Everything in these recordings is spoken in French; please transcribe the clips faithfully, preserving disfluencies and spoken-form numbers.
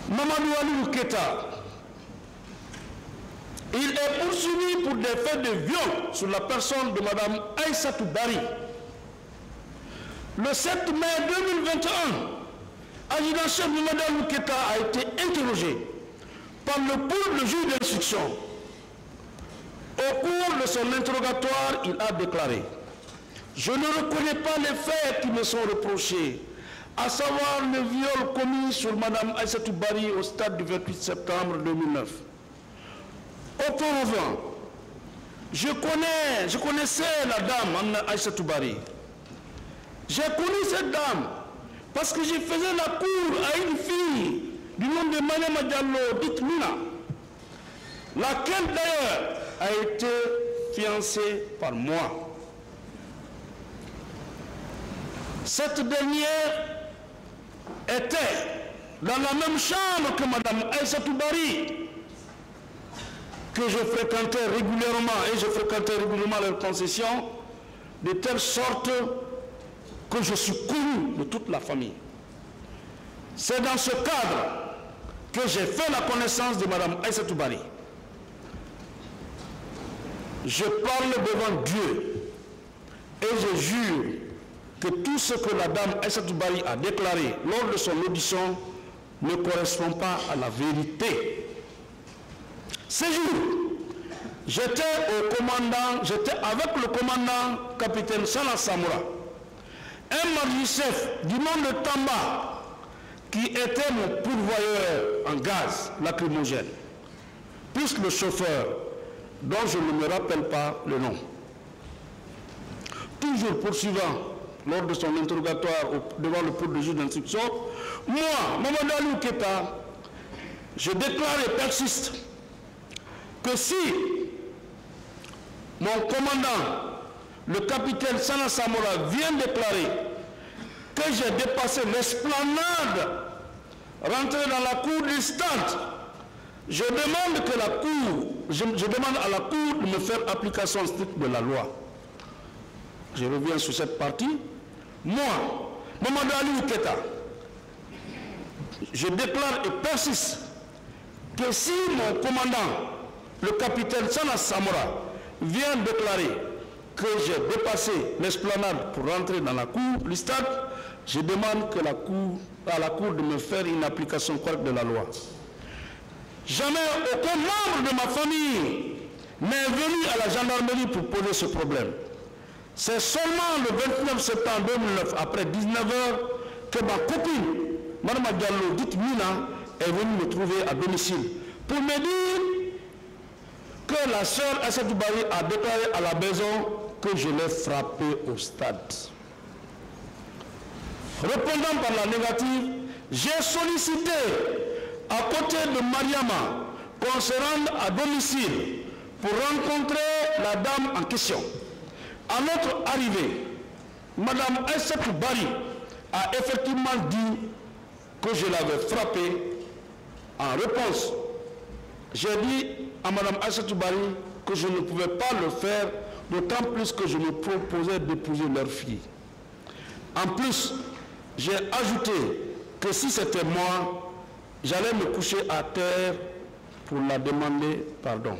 Mamadou Aliou Keita, il est poursuivi pour des faits de viol sur la personne de Mme Aïssatou Bari. Le sept mai deux mille vingt et un, adjudant-chef Mamadou Aliou Keita a été interrogé par le pôle de juge d'instruction. Au cours de son interrogatoire, il a déclaré « Je ne reconnais pas les faits qui me sont reprochés, à savoir le viol commis sur Mme Aïssatou Bari au stade du vingt-huit septembre deux mille neuf. Auparavant, je, connais, je connaissais la dame Aïssatou Bari. J'ai connu cette dame parce que je faisais la cour à une fille du nom de Mariama Diallo, dite Mina, laquelle d'ailleurs a été fiancée par moi. Cette dernière était dans la même chambre que Mme Aïssatou Bari, que je fréquentais régulièrement, et je fréquentais régulièrement leur concession, de telle sorte que je suis connu de toute la famille. C'est dans ce cadre que j'ai fait la connaissance de Mme Aïssatou Bari. Je parle devant Dieu et je jure que tout ce que la dame Aïssatou Bari a déclaré lors de son audition ne correspond pas à la vérité. Ce jour, j'étais au commandant, j'étais avec le commandant capitaine Sana Samoura, un magistrat du nom de Tamba, qui était mon pourvoyeur en gaz lacrymogène, plus le chauffeur, dont je ne me rappelle pas le nom. Toujours poursuivant, lors de son interrogatoire devant le pôle de juge d'instruction, moi, Mamadou Aliou Keita, je déclare et persiste que si mon commandant, le capitaine Sana Samoura, vient déclarer que j'ai dépassé l'esplanade, rentré dans la cour du stade, je demande que la cour, je, je demande à la cour de me faire application stricte de la loi. Je reviens sur cette partie. Moi, Mamadou Aliou Keita, je déclare et persiste que si mon commandant, le capitaine Sana Samoura, vient déclarer que j'ai dépassé l'esplanade pour rentrer dans la cour du stade, je demande que la cour, à la cour de me faire une application correcte de la loi. Jamais aucun membre de ma famille n'est venu à la gendarmerie pour poser ce problème. C'est seulement le vingt-neuf septembre deux mille neuf, après dix-neuf heures, que ma copine, Mme Diallo, dite Mina, est venue me trouver à domicile pour me dire que la sœur Aïssatou Bari a déclaré à la maison que je l'ai frappé au stade. Répondant par la négative, j'ai sollicité à côté de Mariama qu'on se rende à domicile pour rencontrer la dame en question. À notre arrivée, Mme Aïssatou Bari a effectivement dit que je l'avais frappé. En réponse, j'ai dit à Mme Aïssatou Bari que je ne pouvais pas le faire, d'autant plus que je me proposais d'épouser leur fille. En plus, j'ai ajouté que si c'était moi, j'allais me coucher à terre pour la demander pardon.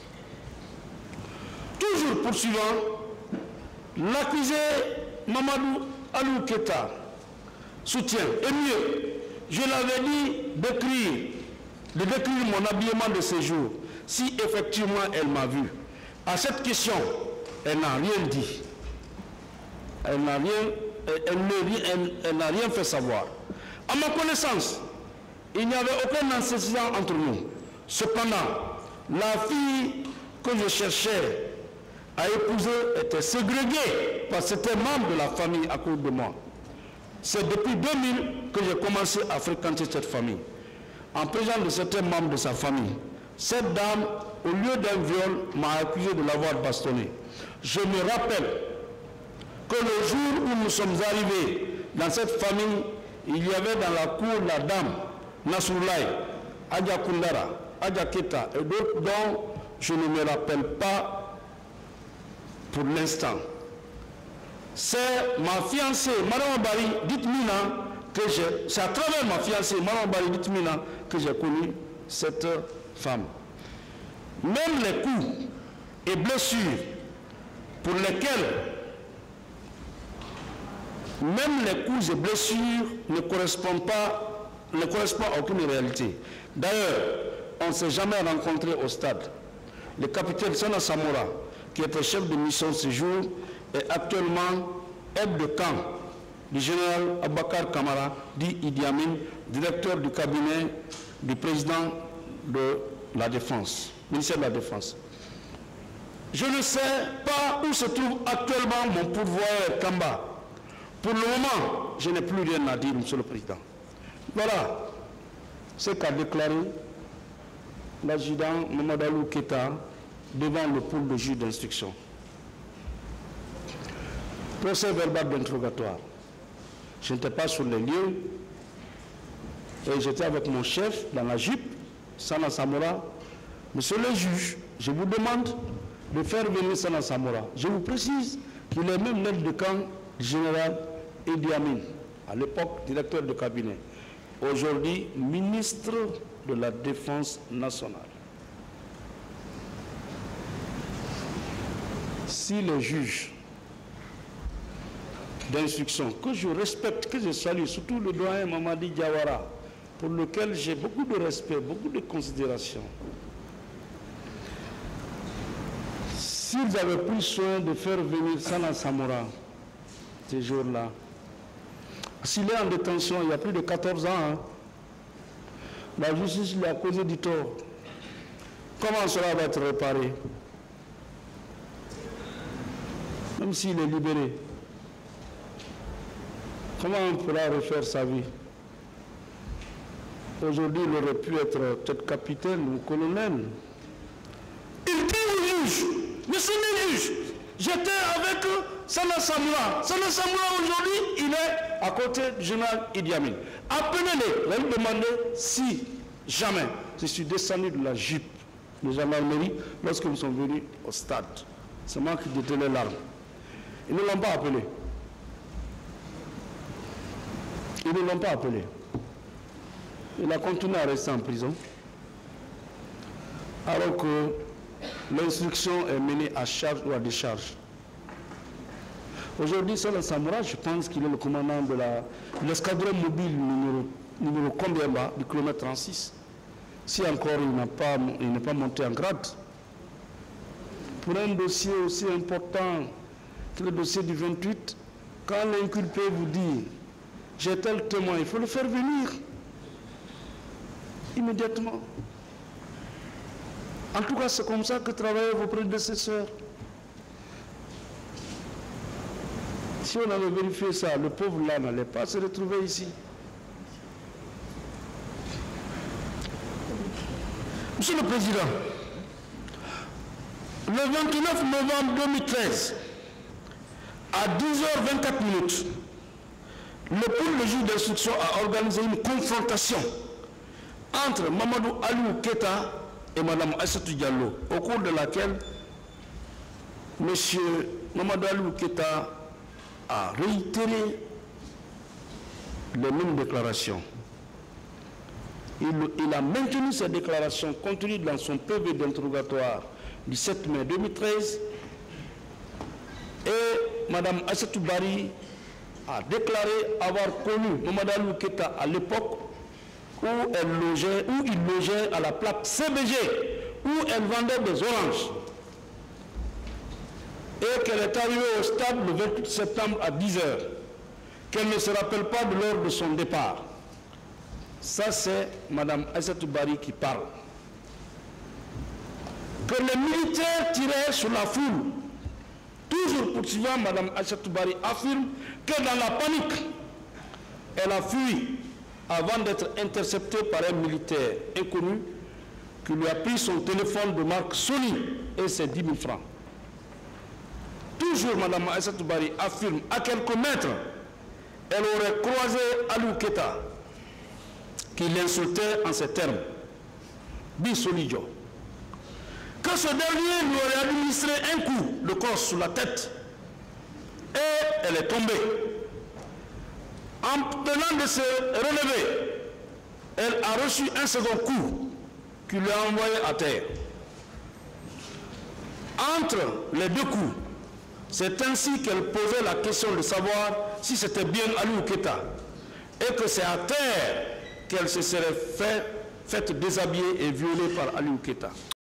Toujours poursuivant, l'accusé Mamadou Aliou Keita soutient, et mieux, je l'avais dit d'écrire, de décrire mon habillement de séjour, si effectivement elle m'a vu. À cette question, elle n'a rien dit. Elle n'a rien, elle, elle, elle n'a rien fait savoir. À ma connaissance, il n'y avait aucun antécédent entre nous. Cependant, la fille que je cherchais à épouser était ségrégée parce que c'était membre de la famille à cause de moi. C'est depuis deux mille que j'ai commencé à fréquenter cette famille. En présence de certains membres de sa famille, cette dame, au lieu d'un viol, m'a accusé de l'avoir bastonné. Je me rappelle que le jour où nous sommes arrivés dans cette famille, il y avait dans la cour la dame Nassoulaye, Adja Koundara, Adja Keita et d'autres dont je ne me rappelle pas pour l'instant. C'est ma fiancée, Mme Bari, dite Mina, que j'ai, c'est à travers ma fiancée, Maman Baridit Mina, que j'ai connu cette femme. Même les coups et blessures pour lesquels, même les coups et blessures ne correspondent pas, ne correspondent à aucune réalité. D'ailleurs, on ne s'est jamais rencontré au stade. Le capitaine Sana Samora, qui était chef de mission ce jour, est actuellement aide de camp du général Abakar Kamara, dit Idi Amin, directeur du cabinet du président de la Défense, ministère de la Défense. Je ne sais pas où se trouve actuellement mon pourvoyeur Kamba. Pour le moment, je n'ai plus rien à dire, Monsieur le Président. Voilà ce qu'a déclaré l'adjudant Mamadou Keita devant le pôle de juge d'instruction. Procès verbal d'interrogatoire. Je n'étais pas sur les lieux et j'étais avec mon chef dans la Jeep, Sana Samora. Monsieur le juge, je vous demande de faire venir Sana Samora. Je vous précise qu'il est même l'aide de camp du général Idi Amin, à l'époque directeur de cabinet, aujourd'hui ministre de la Défense nationale. Si le juge d'instruction, que je respecte, que je salue, surtout le doyen Mamadi Diawara, pour lequel j'ai beaucoup de respect, beaucoup de considération, s'ils avaient pris soin de faire venir Sana Samora ces jours-là, s'il est en détention il y a plus de quatorze ans, hein, la justice lui a causé du tort. Comment cela va être réparé? Même s'il est libéré, comment on pourra refaire sa vie? Aujourd'hui, il aurait pu être peut-être capitaine ou colonel. Il dit au juge, monsieur le juge, j'étais avec Sana Samora. Sana Samora aujourd'hui, il est à côté du général Idi Amin. Appelez-les, là, il demandait si jamais je suis descendu de la Jeep de gendarmerie lorsque nous sommes venus au stade. C'est moi qui détenais l'arme. Ils ne l'ont pas appelé. Ils ne l'ont pas appelé. Il a continué à rester en prison. Alors que l'instruction est menée à charge ou à décharge. Aujourd'hui, Sana Samora, je pense qu'il est le commandant de l'escadron mobile numéro, numéro combien bas, du kilomètre trente-six. Si encore il n'a pas, il n'est pas monté en grade. Pour un dossier aussi important que le dossier du vingt-huit, quand l'inculpé vous dit j'ai tel témoin, il faut le faire venir immédiatement. En tout cas, c'est comme ça que travaillaient vos prédécesseurs. Si on avait vérifié ça, le pauvre là n'allait pas se retrouver ici. Monsieur le Président, le vingt-neuf novembre deux mille treize, à dix heures vingt-quatre minutes, le pôle de juge d'instruction a organisé une confrontation entre Mamadou Aliou Keita et Mme Aïssatou Diallo, au cours de laquelle M. Mamadou Aliou Keita a réitéré les mêmes déclarations. Il, il a maintenu ces déclarations contenues dans son P V d'interrogatoire du sept mai deux mille treize et Mme Aïssatou Bari a déclaré avoir connu Mamadou Aliou Keita à l'époque où elle logeait, où il logeait à la plaque C B G, où elle vendait des oranges. Et qu'elle est arrivée au stade le vingt-huit septembre à dix heures, qu'elle ne se rappelle pas de l'heure de son départ. Ça, c'est Mme Aïssatou Bari qui parle. Que les militaires tiraient sur la foule. Toujours poursuivant, Mme Aïssatou Bari affirme que dans la panique, elle a fui avant d'être interceptée par un militaire inconnu qui lui a pris son téléphone de marque Sony et ses dix mille francs. Toujours, Mme Aïssatou Bari affirme à quelques mètres, elle aurait croisé Aliou Keita, qui l'insultait en ces termes, Bisolidio, que ce dernier lui aurait administré un coup de crosse sur la tête et elle est tombée. En tenant de se relever, elle a reçu un second coup qui lui a envoyé à terre. Entre les deux coups, c'est ainsi qu'elle posait la question de savoir si c'était bien Aliou Keïta et que c'est à terre qu'elle se serait fait, faite déshabiller et violée par Aliou Keïta.